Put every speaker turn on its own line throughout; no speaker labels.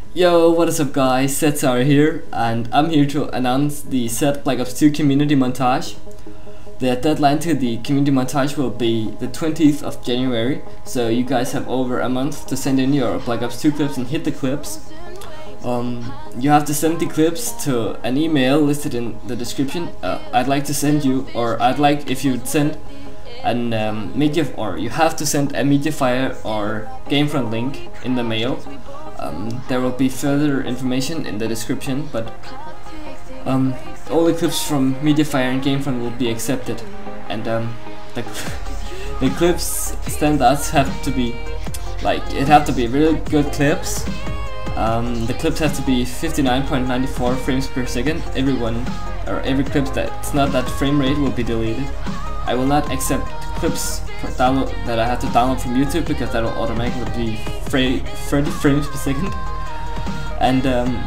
Yo, what is up guys, Setsar here, and I'm here to announce the set Black Ops 2 community montage. The deadline to the community montage will be the 20th of January, so you guys have over a month to send in your Black Ops 2 clips and hit the clips. You have to send the clips to an email listed in the description. I'd like to send you, or I'd like if you'd send an you have to send a Mediafire or Gamefront link in the mail. There will be further information in the description, but all the clips from Mediafire and Gamefront will be accepted, and the clips standards have to be really good clips. The clips have to be 59.94 frames per second. Every clip that's not that frame rate will be deleted. I will not accept clips that I have to download from YouTube, because that will automatically be 30 frames per second. And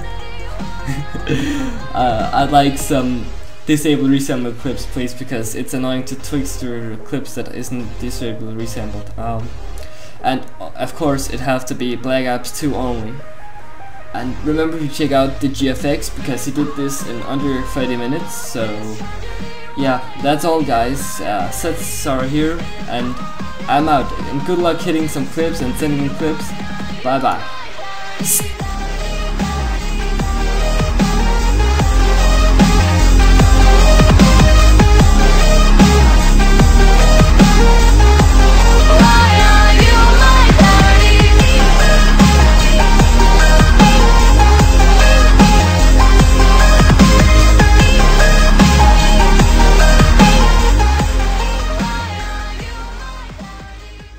I'd like some disabled resample clips, please, because it's annoying to Twixtor clips that isn't disabled resampled. And of course it has to be Black Ops 2 only. And remember to check out the GFX, because he did this in under 30 minutes. So yeah, that's all guys. Setsar here, and I'm out. And good luck hitting some clips and sending clips. Bye bye.